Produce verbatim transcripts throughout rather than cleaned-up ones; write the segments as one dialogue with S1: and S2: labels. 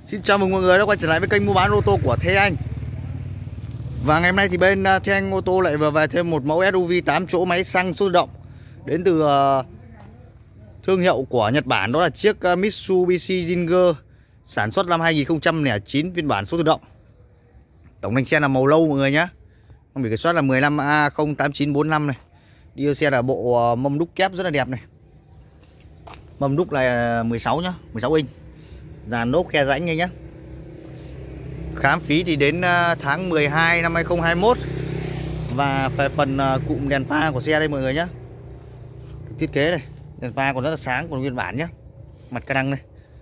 S1: Xin chào mừng mọi người đã quay trở lại với kênh mua bán ô tô của Thế Anh. Và ngày hôm nay thì bên Thế Anh ô tô lại vừa về thêm một mẫu ét u vê tám chỗ máy xăng số tự động đến từ uh, thương hiệu của Nhật Bản, đó là chiếc uh, Mitsubishi Ginger sản xuất năm hai nghìn không trăm lẻ chín, phiên bản số tự động. Tổng thành xe là màu lâu mọi người nhé. Biển kiểm soát là mười lăm A không tám chín bốn lăm này. Đi xe là bộ uh, mâm đúc kép rất là đẹp này. Mâm đúc là mười sáu nhá, mười sáu inch. Dàn lốp khe rãnh nhé. Khám phí thì đến tháng mười hai năm hai nghìn không trăm hai mươi mốt. Và về phần cụm đèn pha của xe đây mọi người nhé. Thiết kế này, đèn pha còn rất là sáng, còn nguyên bản nhé. Mặt ca đăng này.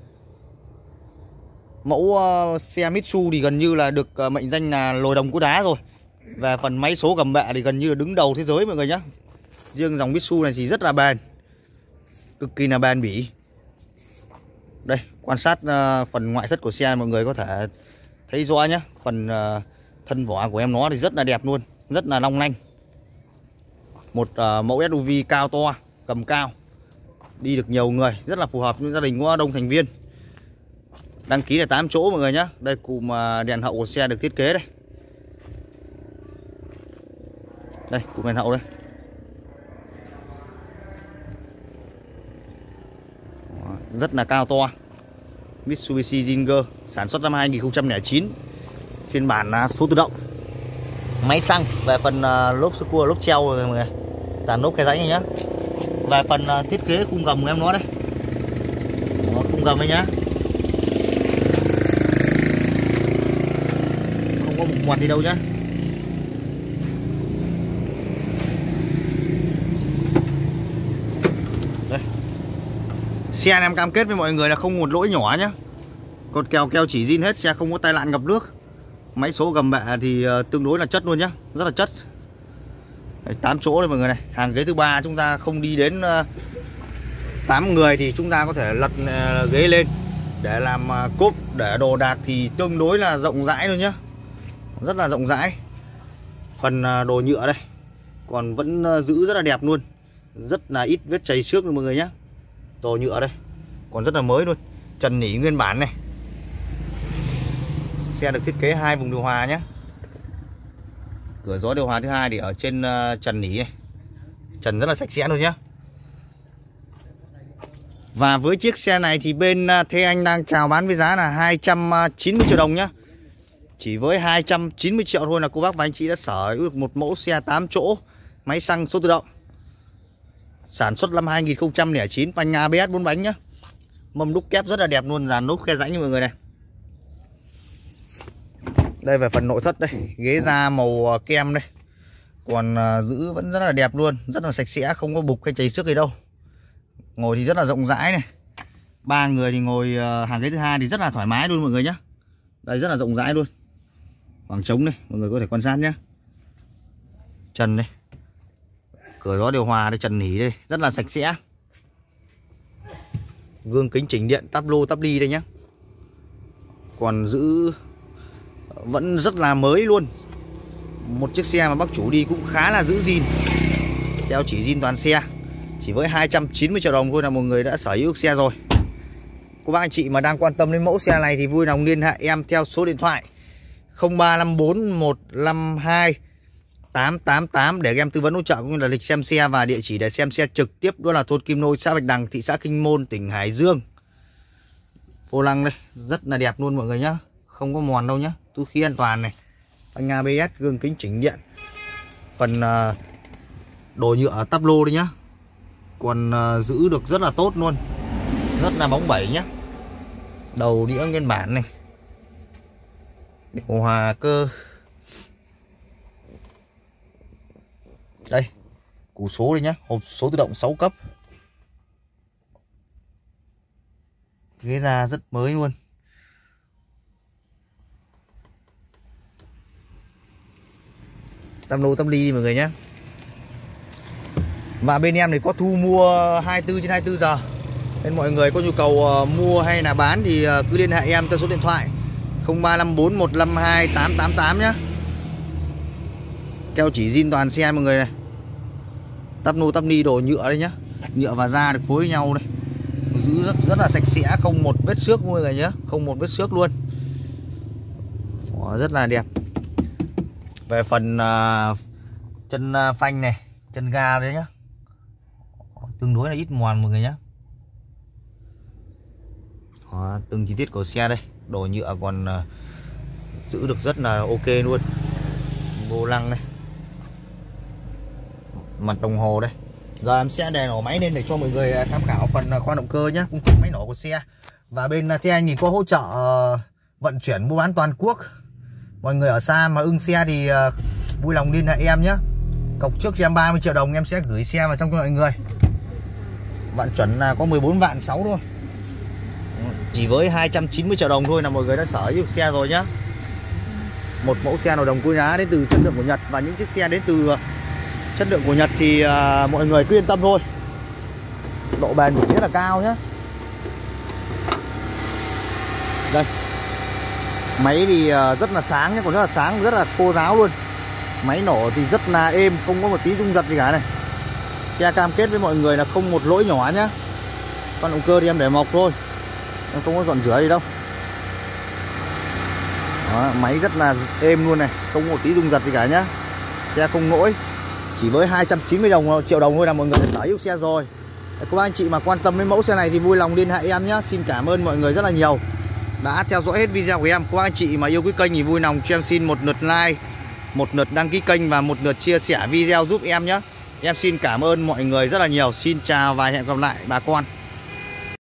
S1: Mẫu uh, xe Mitsu thì gần như là được uh, mệnh danh là lồi đồng cua đá rồi. Về phần máy số gầm bệ thì gần như là đứng đầu thế giới mọi người nhé. Riêng dòng Mitsu này thì rất là bền, cực kỳ là bền bỉ. Đây, quan sát uh, phần ngoại thất của xe mọi người có thể thấy rõ nhé. Phần uh, thân vỏ của em nó thì rất là đẹp luôn, rất là long lanh. Một uh, mẫu ét u vê cao to, cầm cao, đi được nhiều người, rất là phù hợp với gia đình có đông thành viên. Đăng ký là tám chỗ mọi người nhé. Đây cụm uh, đèn hậu của xe được thiết kế đây. Đây, cụm đèn hậu đây. Rất là cao to. Mitsubishi Ginger sản xuất năm hai nghìn không trăm lẻ chín, phiên bản số tự động, máy xăng. Về phần uh, lốp sơ cua, lốp treo rồi mọi người, dàn lốp cái rãnh này nhá. Về phần uh, thiết kế khung gầm của em nó đây. Đó, khung gầm đây nhá, không có một quạt gì đâu nhá. Xe em cam kết với mọi người là không một lỗi nhỏ nhé. Cột kèo keo chỉ zin hết, xe không có tai nạn ngập nước. Máy số gầm bệ thì uh, tương đối là chất luôn nhá, rất là chất. tám chỗ đây mọi người này. Hàng ghế thứ ba chúng ta không đi đến uh, tám người thì chúng ta có thể lật uh, ghế lên để làm uh, cốp, để đồ đạc thì tương đối là rộng rãi luôn nhá. Rất là rộng rãi. Phần uh, đồ nhựa đây còn vẫn uh, giữ rất là đẹp luôn. Rất là ít vết chảy xước luôn mọi người nhé. Đồ nhựa đây còn rất là mới luôn, trần nỉ nguyên bản này. Xe được thiết kế hai vùng điều hòa nhé. Cửa gió điều hòa thứ hai thì ở trên uh, trần nỉ này, trần rất là sạch sẽ luôn nhé. Và với chiếc xe này thì bên uh, Thế Anh đang chào bán với giá là hai trăm chín mươi triệu đồng nhé. Chỉ với hai trăm chín mươi triệu thôi là cô bác và anh chị đã sở hữu được một mẫu xe tám chỗ máy xăng số tự động sản xuất năm hai nghìn không trăm lẻ chín, phanh a bê ét bốn bánh nhá. Mâm đúc kép rất là đẹp luôn, dàn lốp khe rãnh như mọi người này. Đây về phần nội thất đây, ghế da màu kem đây. Còn uh, giữ vẫn rất là đẹp luôn, rất là sạch sẽ, không có bục hay chảy xước gì đâu. Ngồi thì rất là rộng rãi này. Ba người thì ngồi uh, hàng ghế thứ hai thì rất là thoải mái luôn mọi người nhé. Đây rất là rộng rãi luôn. Khoảng trống đây, mọi người có thể quan sát nhé. Trần đây, cửa gió điều hòa đây, trần nỉ đây, rất là sạch sẽ. Gương kính chỉnh điện, tắp lô tắp ly đây nhé. Còn giữ vẫn rất là mới luôn. Một chiếc xe mà bác chủ đi cũng khá là giữ gìn, đeo chỉ zin toàn xe. Chỉ với hai trăm chín mươi triệu đồng thôi là một người đã sở hữu xe rồi. Cô bác anh chị mà đang quan tâm đến mẫu xe này thì vui lòng liên hệ em theo số điện thoại không ba năm bốn một năm hai tám tám tám để em tư vấn hỗ trợ cũng như là lịch xem xe và địa chỉ để xem xe trực tiếp, đó là thôn Kim Nôi, xã Bạch Đằng, thị xã Kinh Môn, tỉnh Hải Dương. Vô lăng đây rất là đẹp luôn mọi người nhá, không có mòn đâu nhá, túi khí an toàn này, phanh a bê ét, gương kính chỉnh điện. Phần uh, đồ nhựa tắp lô đây nhá, còn uh, giữ được rất là tốt luôn, rất là bóng bẩy nhá. Đầu đĩa nguyên bản này, điều hòa cơ. Đây, củ số đây nhá, hộp số tự động sáu cấp. Ghế da rất mới luôn. Tam lô tam ly đi mọi người nhé. Và bên em thì có thu mua hai mươi tư trên hai mươi tư giờ. Nên mọi người có nhu cầu uh, mua hay là bán thì uh, cứ liên hệ em theo số điện thoại không ba năm bốn một năm hai tám tám tám nhé. Keo chỉ zin toàn xe mọi người này. Tắp nô tắp ni đồ nhựa đây nhá. Nhựa và da được phối với nhau đây. Giữ rất rất là sạch sẽ, không một vết xước mọi người nhé, không một vết xước luôn. Đó, rất là đẹp. Về phần uh, chân uh, phanh này, chân ga đấy nhá, tương đối là ít mòn mọi người nhé. Đó, từng chi tiết của xe đây, đồ nhựa còn uh, giữ được rất là ok luôn. Vô lăng đây, mặt đồng hồ đây. Giờ em sẽ đè nổ máy lên để cho mọi người tham khảo phần khoang động cơ nhé, cung cấp máy nổ của xe. Và bên Thế Anh thì có hỗ trợ uh, vận chuyển mua bán toàn quốc. Mọi người ở xa mà ưng xe thì uh, vui lòng liên hệ em nhé. Cọc trước cho em ba mươi triệu đồng, em sẽ gửi xe vào trong cho mọi người. Vận chuẩn là có mười bốn vạn sáu thôi. Chỉ với hai trăm chín mươi triệu đồng thôi là mọi người đã sở hữu xe rồi nhá. Một mẫu xe nồi đồng cối đá đến từ chất lượng của Nhật, và những chiếc xe đến từ chất lượng của Nhật thì uh, mọi người cứ yên tâm thôi. Độ bền của rất là cao nhé. Đây, máy thì uh, rất là sáng nhé, còn rất là sáng, rất là khô ráo luôn. Máy nổ thì rất là êm, không có một tí rung giật gì cả này. Xe cam kết với mọi người là không một lỗi nhỏ nhá. Con động cơ thì em để mộc thôi, em không có dọn rửa gì đâu. Đó, máy rất là êm luôn này, không có một tí rung giật gì cả nhá. Xe không lỗi, chỉ với hai trăm chín mươi triệu đồng thôi là mọi người đã sở hữu xe rồi. Các anh chị mà quan tâm đến mẫu xe này thì vui lòng liên hệ em nhé. Xin cảm ơn mọi người rất là nhiều đã theo dõi hết video của em. Các anh chị mà yêu quý kênh thì vui lòng cho em xin một lượt like, một lượt đăng ký kênh và một lượt chia sẻ video giúp em nhé. Em xin cảm ơn mọi người rất là nhiều. Xin chào và hẹn gặp lại bà con.